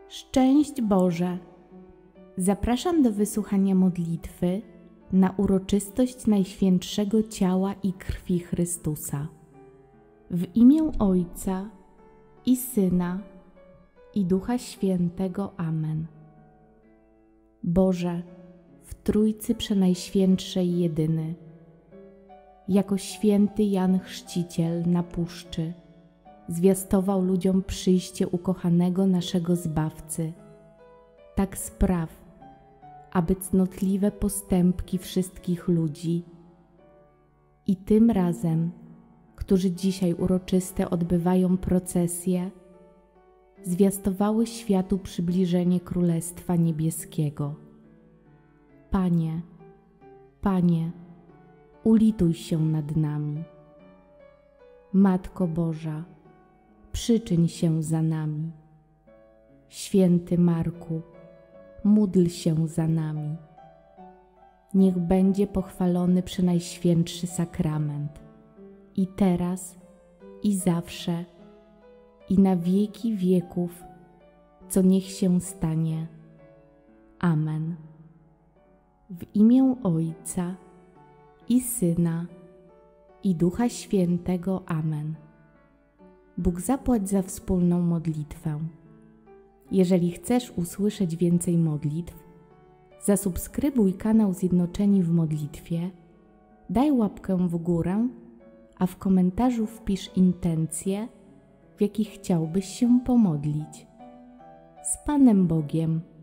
Szczęść Boże! Zapraszam do wysłuchania modlitwy na uroczystość Najświętszego Ciała i Krwi Chrystusa. W imię Ojca i Syna i Ducha Świętego. Amen. Boże, w Trójcy Przenajświętszej jedyny, jako święty Jan Chrzciciel na puszczy zwiastował ludziom przyjście ukochanego naszego Zbawcy, tak spraw, aby cnotliwe postępki wszystkich ludzi i tym razem, którzy dzisiaj uroczyste odbywają procesje, zwiastowały światu przybliżenie Królestwa Niebieskiego. Panie, Panie, ulituj się nad nami. Matko Boża, przyczyń się za nami. Święty Marku, módl się za nami. Niech będzie pochwalony Przenajświętszy Sakrament, i teraz, i zawsze, i na wieki wieków, co niech się stanie. Amen. W imię Ojca i Syna i Ducha Świętego. Amen. Bóg zapłać za wspólną modlitwę. Jeżeli chcesz usłyszeć więcej modlitw, zasubskrybuj kanał Zjednoczeni w Modlitwie, daj łapkę w górę, a w komentarzu wpisz intencje, w jakich chciałbyś się pomodlić. Z Panem Bogiem.